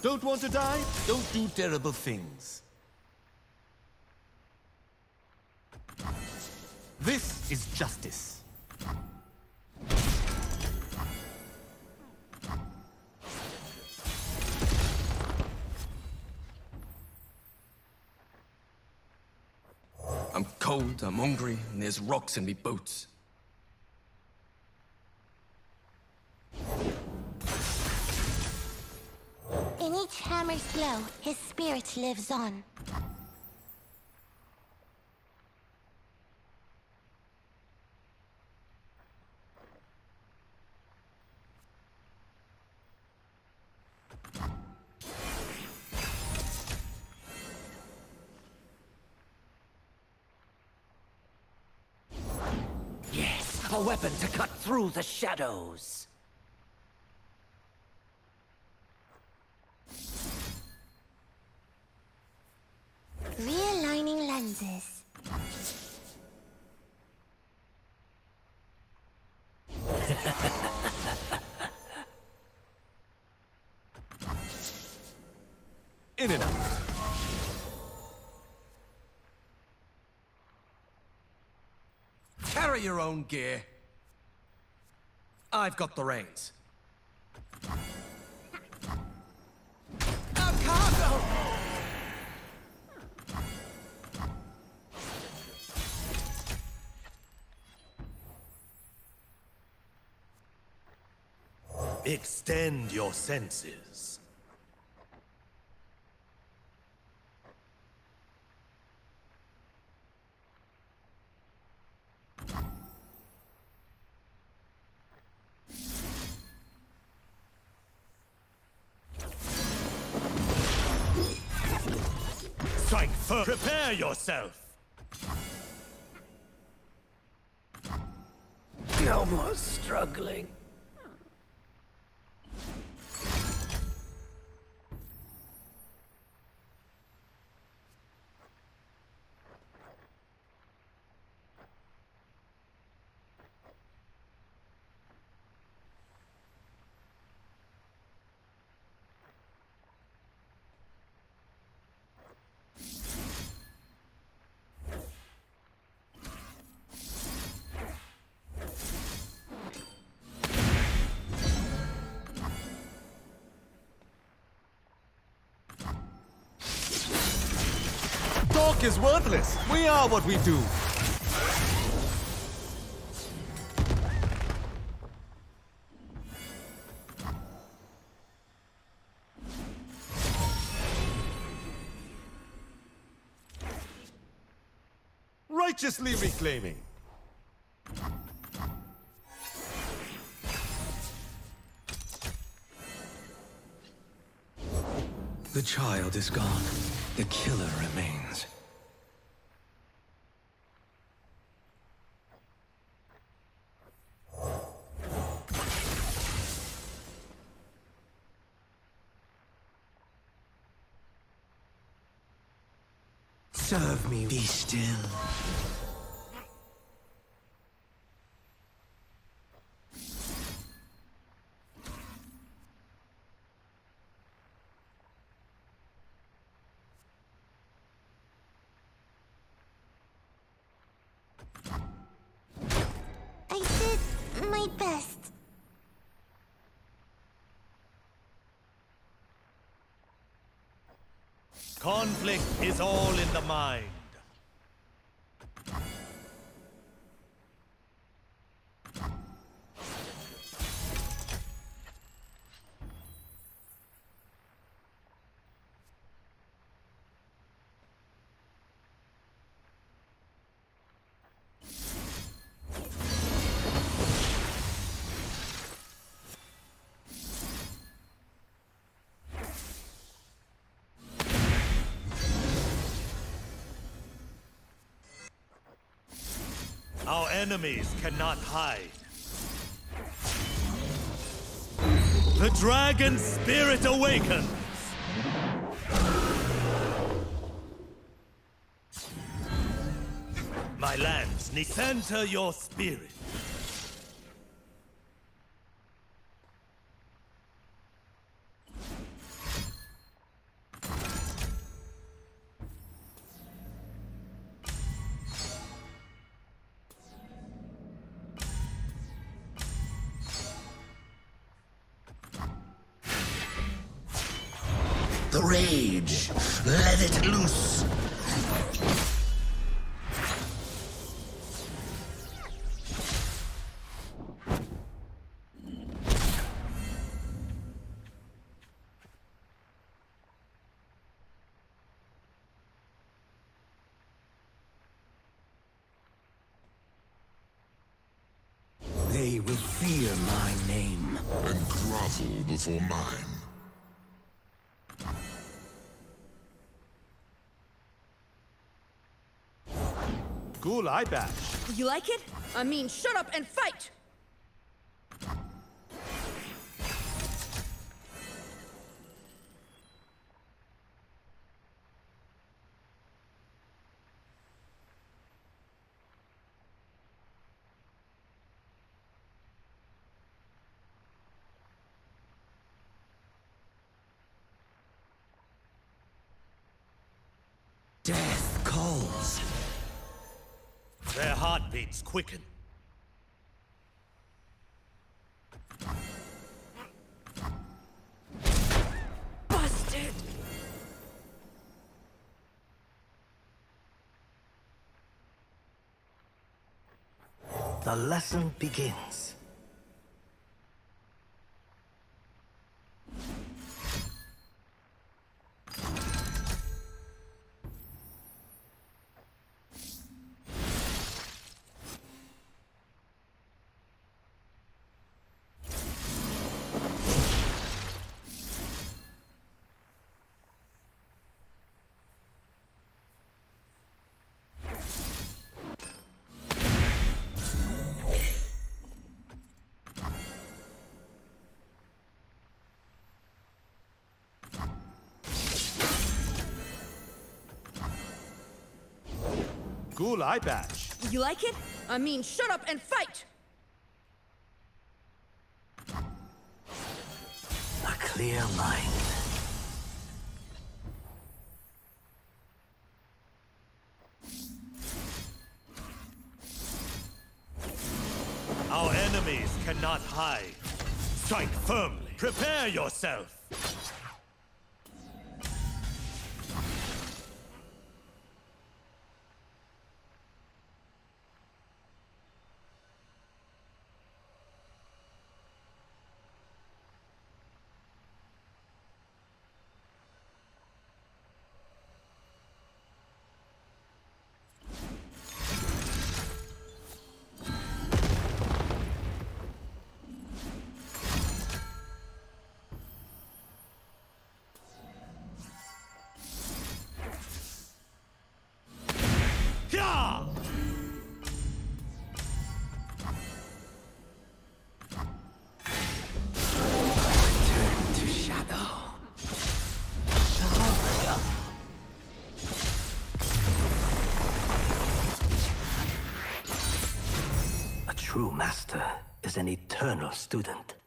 Don't want to die? Don't do terrible things. This is justice. I'm cold, I'm hungry, and there's rocks in me boots. In each hammer's glow, his spirit lives on. Yes, a weapon to cut through the shadows. Realigning lenses. In and out. Carry your own gear. I've got the reins. Cargo! Extend your senses. Strike first. Prepare yourself. No more struggling. Talk is worthless. We are what we do. Righteously reclaiming. The child is gone. The killer remains. Serve me. Be still. I did my best. Conflict is all in the mind. Our enemies cannot hide. The dragon spirit awakens! My lands need center your spirit. The rage. Let it loose. They will fear my name. And grovel before mine. Ghoul Eye Bash. You like it? I mean, shut up and fight! Death calls. Their heartbeats quicken. Busted! The lesson begins. Ghoul Eye Bash. You like it? I mean, shut up and fight! A clear mind. Our enemies cannot hide. Strike firmly. Prepare yourself. Yeah! Turn to shadow. A true master is an eternal student.